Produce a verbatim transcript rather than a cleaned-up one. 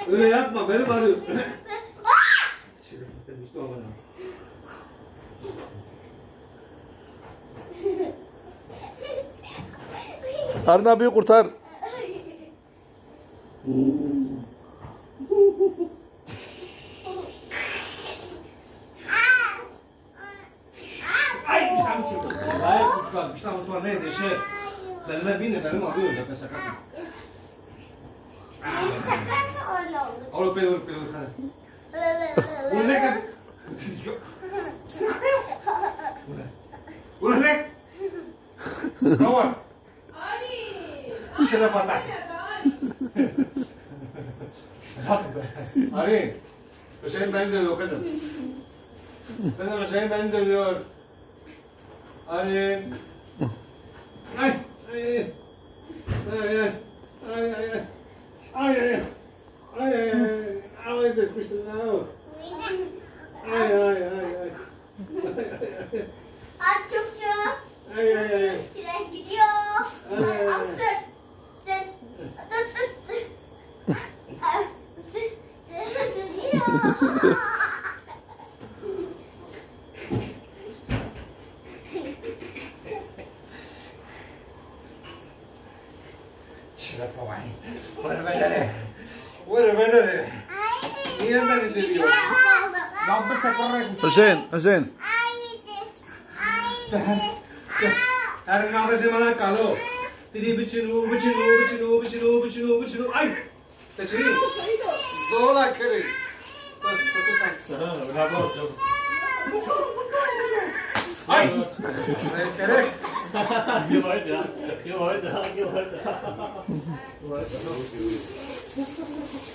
Öyle yapma, benim arıyor. Harun abiyi kurtar. Ay, bir tane çocuk. Ay, kurtar. Bir tane sonra neydi şey? Benimle beni, benim arıyor. Zaten şaka. Şaka öyle olur. Oğlum beni, oğlum beni, hadi. Bunu ne kadar? Bunu ne? Tamam. Ali. Şeref atak. Zaten be. Arın. Hüseyin beni dövüyor kızım. Kızım Hüseyin beni dövüyor. Arın. Ay. Ay. Ay. Ay. Ay. Ay. Ay. Ay. Ay. Ay. Düşmüştüm ya. Ay ay ay ay. At çok çok. Ay ay ay. Tren gidiyor. Ay, ay, ay. Al tut. Tut. Tut tut tut. Al, tut. Tut, gidiyor. Şeref baba. Vur beni. Vur beni. Niye beni dövüyor? Lambı separek. Hüseyin, Hüseyin. Her nada se mana kalo. Tiri bichinu, bichinu, bichinu, bichinu, bichinu, bichinu. Ay. Tachiri. Zola kiri. Bas, bas, bas. Bravo. Ay. Ay, kerek. Geh weiter, geh weiter, geh weiter. Geh weiter.